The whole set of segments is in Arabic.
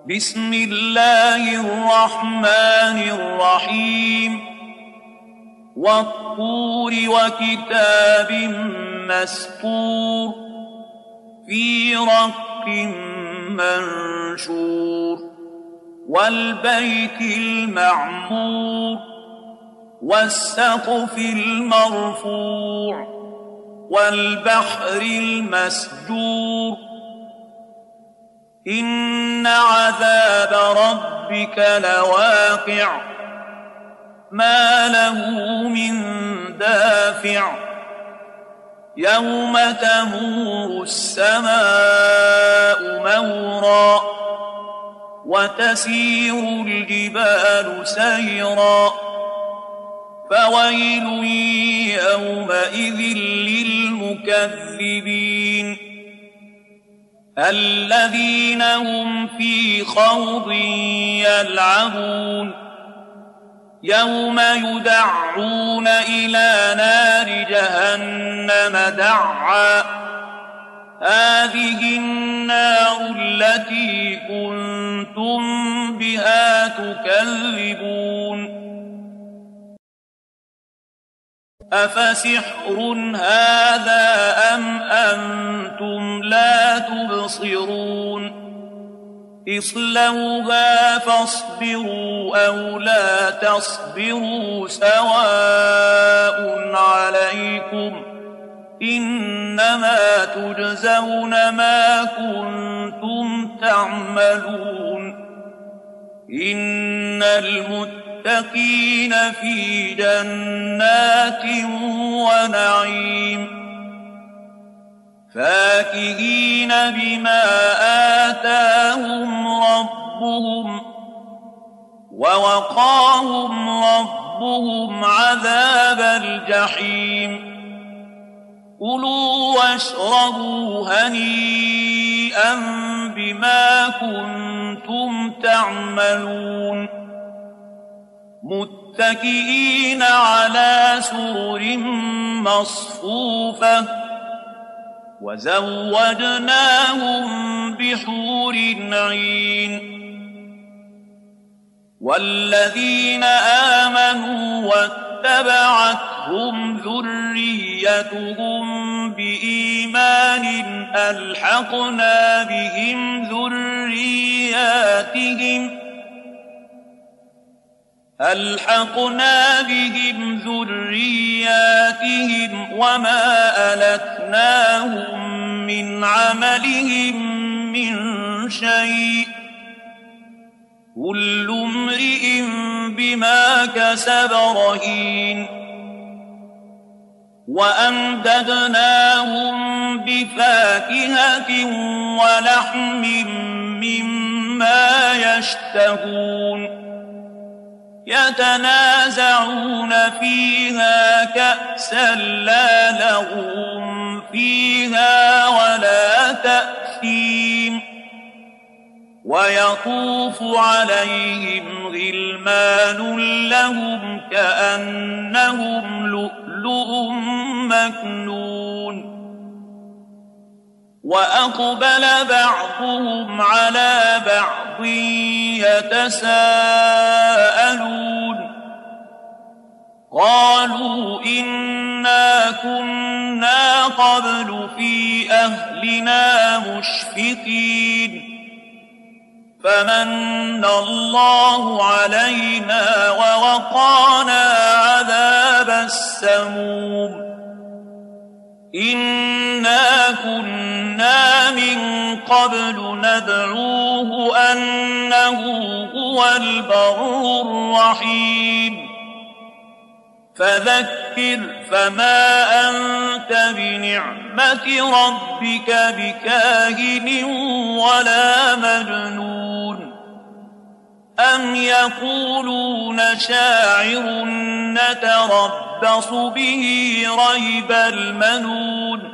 بسم الله الرحمن الرحيم والطور وكتاب مسطور في رق منشور والبيت المعمور والسقف المرفوع والبحر المسجور إن عذاب ربك لواقع ما له من دافع يوم تمور السماء مورا وتسير الجبال سيرا فويل يومئذ للمكذبين الذين هم في خوض يلعبون يوم يدعون إلى نار جهنم دعا هذه النار التي كنتم بها تكذبون أفسحر هذا أم أنتم لا تبصرون اصلوها فاصبروا أو لا تصبروا سواء عليكم إنما تجزون ما كنتم تعملون إن المتقين في جنات ونعيم فاكهين بما آتاهم ربهم ووقاهم ربهم عذاب الجحيم كلوا واشربوا هنيئا بما كنتم تعملون متكئين على سرر مصفوفة وزوجناهم بحور عين والذين آمنوا واتبعتهم ذريتهم بإيمان ألحقنا بهم ذرياتهم وما ألتناهم من عملهم من شيء كل امرئ بما كسب رهين وأمددناهم بفاكهة ولحم مما يشتهون يتنازعون فيها كأسا لا لغو فيها ولا تأثيم ويطوف عليهم غلمان لهم كأنهم لؤلؤ مكنون وأقبل بعضهم على بعض يتساءلون قالوا إنا كنا قبل في أهلنا مشفقين فمن الله علينا ووقانا عذاب السموم إنا كنا من قبل ندعوه أنه هو البر الرحيم فذكر فما أنت بنعمة ربك بكاهن ولا مجنون أم يقولون شاعر نتربص به ريب المنون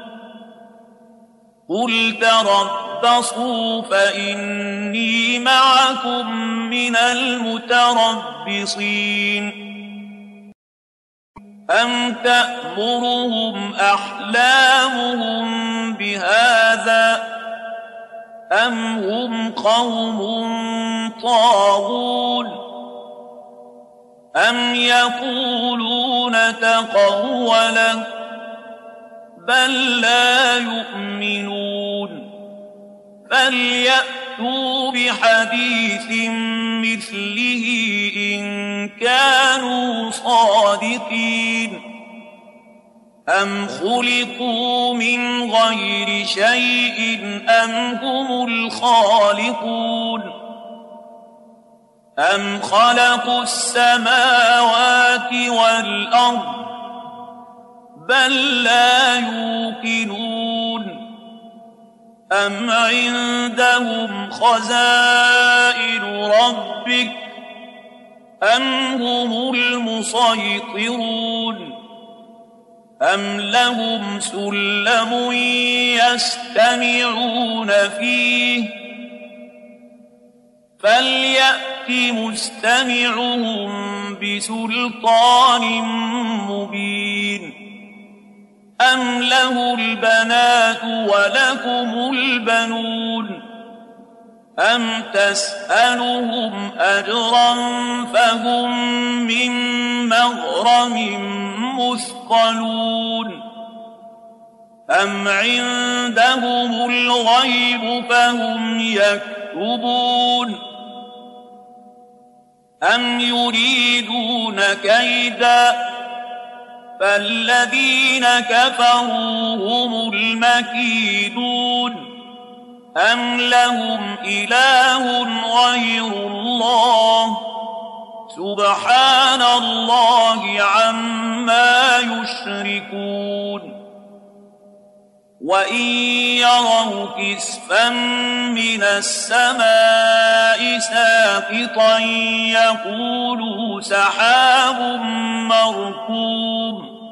قل تربصوا فإني معكم من المتربصين أم تأمرهم أحلامهم بهذا أم هم قوم طاغون أم يقولون تقوله بل لا يؤمنون فليأتوا بحديث مثله إن كانوا صادقين أم خلقوا من غير شيء أم هم الخالقون أم خلقوا السماوات والأرض بل لا يوقنون أم عندهم خزائن ربك أم هم المسيطرون أم لهم سلم يستمعون فيه فليأت مستمعهم بسلطان مبين أم له البنات ولكم البنون أم تسألهم أجرا فهم من مغرم مثقلون أم عندهم الغيب فهم يكتبون أم يريدون كيدا فالذين كفروا هم المكيدون أم لهم إله غير الله سبحان الله عما يشركون وإن يروا كسفا من السماء ساقطا يقولوا سحاب مركوم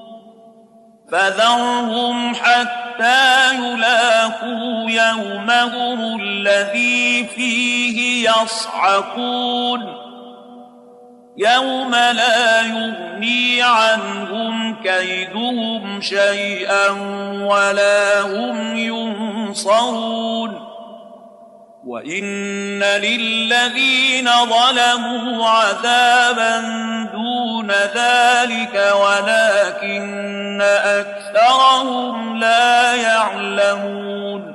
فذرهم حتى يلاقوا يومهم الذي فيه يصعقون يوم لا يغني عنهم كيدهم شيئا ولا هم ينصرون وإن للذين ظلموا عذابا دون ذلك ولكن أكثرهم لا يعلمون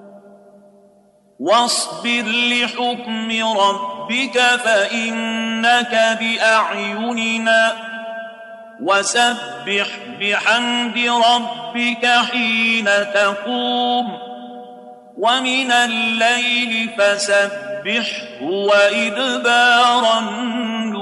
واصبر لحكم ربك فإنك بأعيننا وسبح بحمد ربك حين تقوم ومن الليل فسبحه وإدبار النجوم